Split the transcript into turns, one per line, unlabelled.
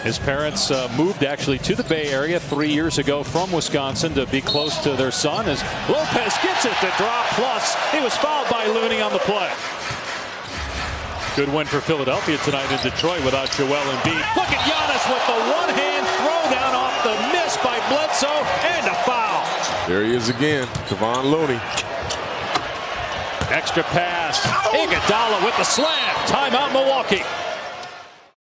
His parents moved actually to the Bay Area 3 years ago from Wisconsin to be close to their son. As Lopez gets it to drop, plus he was fouled by Looney on the play. Good win for Philadelphia tonight in Detroit without Joel Embiid. Look at Giannis with the one-hand throwdown off the miss by Bledsoe, and a foul.
There he is again, Kevon Looney.
Extra pass. Iguodala with the slam. Timeout, Milwaukee.